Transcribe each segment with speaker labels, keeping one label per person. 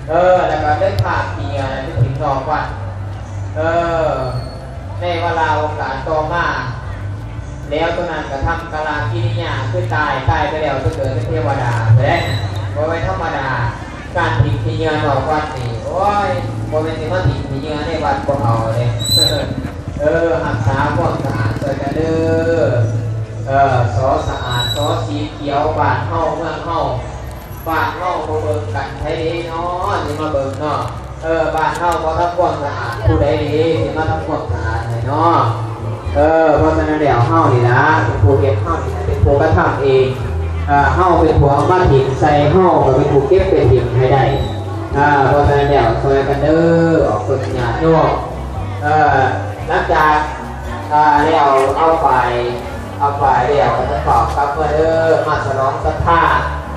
Speaker 1: แล้วก็ได้ผ่าเกียร์ที่ถึงนอกวัดในเวลาโอกาสต่อมาแล้วตัวนั้นก็ทำกาลากิริยาคือตายไปแล้วจะเกิดเป็นเทวดาไปได้บ่ไว้ธรรมดาการทิ้งที่เนื้อนอกวัดนี่โอ้ยบ่เป็นสิ่งที่ทิ้งที่เนื้อในวัดพวกเราเลยรักษาความสะอาดเสร็จกันเด้อสอสะอาดสอสีเขียวบ้านเฮาเมืองเฮาบ้านเฮาบ่เบิ่งกันให้ดีเนาะนี่มาเบิ่งเนาะบ้านเฮาบ่ทำความสะอาดผู้ใดดีสิมาทำความสะอาดให้เนาะเพราะฉะนั้นแล้วเฮานี่นะเป็นผู้เก็บเฮานี่เป็นผู้กระทำเองเฮาเป็นผู้เอามาถิ่มใส่เฮาก็เป็นผู้เก็บเป็นถิ่มให้ได้เพราะฉะนั้นแล้วช่วยกันเด้อออกคนญาติโยมหลังจากแล้วเอาฝ่ายแล้วจะขอบกับเพื่อมาฉลองศรัทธา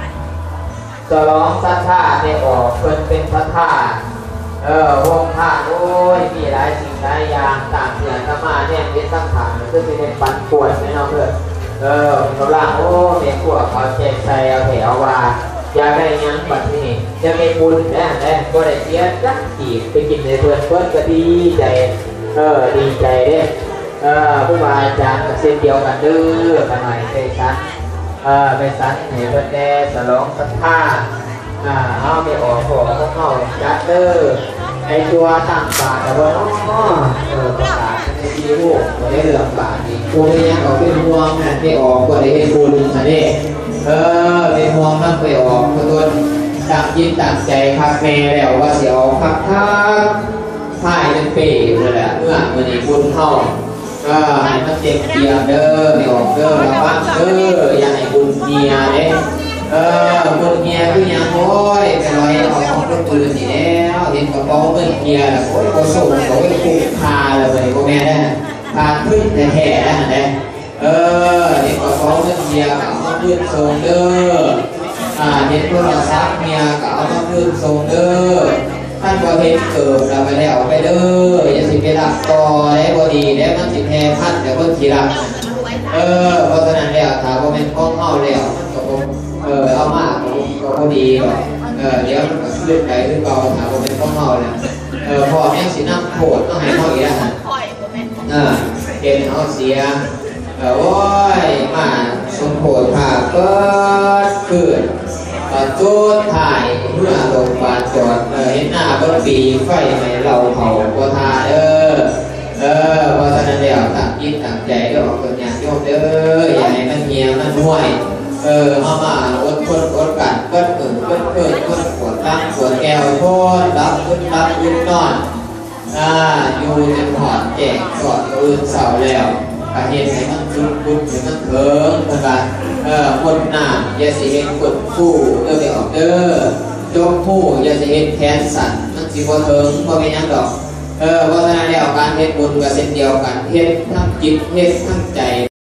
Speaker 1: ได้ออกเพิ่นเป็นศรัทธาวงผ้าโอ้ยมีหลายสิ่งหลายอย่างต่างเพื่อนก็มาเนี่ยเป็นตั้งฐานคือเป็นปันป่วยแน่นอนเพื่อนเขาล่างโอ้เด็กพวกเขาเจ็บใจเอาแถวว่าอยากได้ยังบัดนี้จะไม่บุญแน่ก็ได้เสียจักจีบไปกินในเพื่อนก็ดีใจดีใจเด้ผู้บาอาจารย์เส้นเดียวกันเด้อกันหน่อยไปสันให้เพื่อนแน่ฉลองศรัทธาเอาไปออกของพวกเขาจัดเด้อไอตัวต่างป่าแต่ว่าประกาศในที่รูปก็ได้เรื่องป่าดีพวกนี้เขาเป็นห่วงนะไปออกก็ได้เห็นบุญนะเนี่ยเป็นห่วงนั่งไปออกก็ต้นตั้งจิตตั้งใจพักแม่แล้วว่าเสียวพักถ่ายเป็นปีเลยแหละเมื่อนี้บุญเข้าให้มันเต็มเกียร์เด้อไม่ออกเด้อระวังเด้ออย่าให้บุญเกียร์เด้บุญเกียร์คืออย่างโอ้ยไปลอยเอาของรถปืนนี่แล้วเห็นกระเป๋าเงินเกียร์แล้วโอ้ยก็ส่งเขาไปคุ้มค่าเลยพวกแม่ได้พาขึ้นแห่ได้ไหมเห็นกระเป๋าเงินเกียร์เอามาขึ้นส่งเด้อเห็นโทรศัพท์เมียก็เอามาขึ้นส่งเด้อท่านก็เห็นเกิดเราไปแล้วไปเด้ออย่าสิไปรักต่อได้พอดีได้มันสิแพ้พันแต่คนขี่รักเพราะฉะนั้นแล้วถ้าว่าเป็นข้องเข้าแล้วมันก็เอามากก็พอดีเดี๋ยวเลือกไปเลือกเบาถ้าว่าเป็นข้องเข้าแล้วพอแม่สิน้ำโผล่ต้องให้เข้าอีกแล้วเห็นเขาเสียโอ้ยมาสมโผล่ผ่าเปิดขึ้นจุดถ่ายเพื่อลงบาดจอดเห็นหน้าบนปีไฟให้เราเผาโคทาเพราะฉะนั้นเดี๋ยวตั้งจิตตั้งใจเดี๋ยวคนอยากโยมเด้ออย่าให้มันเหี่ยวมันห่วยเอามาอดทนอดกันก็ตื่นก็เกิดก็ปวดตั้งปวดแก้วโทษรับขึ้นนอนอยู่จนหอดแจกกอดอื่นเสาแล้วเห็นให้มันจุดให้มันเถิงกันคนหน้าอย่าสิเห็นคนผู้เด้อไปออกเด้อจงผู้อย่าสิเห็นแขนสั่นมันสิบ่เถิงบ่เป็นหยังดอกเพราะฉะนั้นแล้วการเฮ็ดบุญก็เช่นเดียวกันเฮ็ดทั้งจิตเฮ็ดทั้งใจ